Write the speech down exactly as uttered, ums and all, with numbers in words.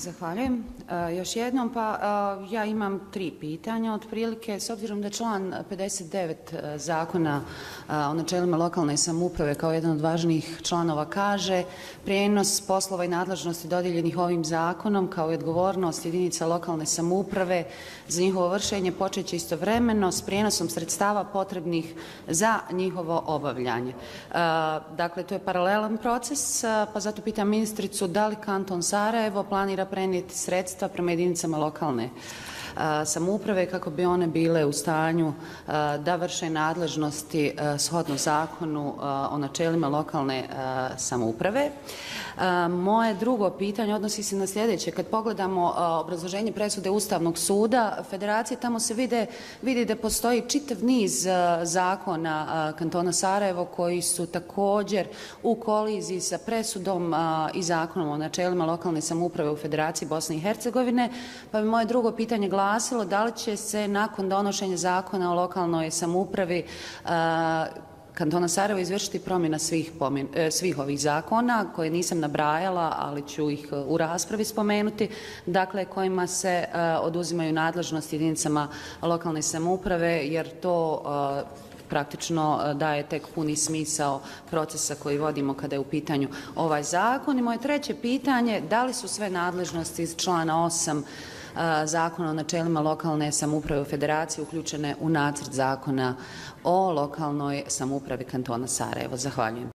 Zahvaljujem. E, još jednom, pa e, ja imam tri pitanja otprilike. S obzirom da član pedeset devet Zakona e, o načelima lokalne samouprave kao jedan od važnijih članova kaže prijenos poslova i nadležnosti dodijeljenih ovim zakonom kao i odgovornost jedinica lokalne samouprave za njihovo vršenje počet će istovremeno s prijenosom sredstava potrebnih za njihovo obavljanje. E, dakle, to je paralelan proces, pa zato pitam ministricu da li kanton Sarajevo planira prenijeti sredstva prema jedinicama lokalne a, samouprave kako bi one bile u stanju a, da vrše nadležnosti a, shodno zakonu a, o načelima lokalne a, samouprave. A, moje drugo pitanje odnosi se na sljedeće. Kad pogledamo a, obrazloženje presude Ustavnog suda Federacije, tamo se vide, vidi da postoji čitav niz a, zakona a, kantona Sarajevo koji su također u koliziji sa presudom a, i zakonom o načelima lokalne samouprave u Federaciji Bosne i Hercegovine, pa bi moje drugo pitanje glasilo da li će se nakon donošenja zakona o lokalnoj samoupravi a, kantona Sarajevo izvršiti promjena svih, pomjen, svih ovih zakona koje nisam nabrajala, ali ću ih u raspravi spomenuti, dakle kojima se uh, oduzimaju nadležnosti jedinicama lokalne samouprave, jer to uh, praktično daje tek puni smisao procesa koji vodimo kada je u pitanju ovaj zakon. I moje treće pitanje, da li su sve nadležnosti iz člana osam Zakona o načelima lokalne samouprave u Federaciji uključene u nacrt zakona o lokalnoj samoupravi kantona Sarajevo? Zahvaljujem.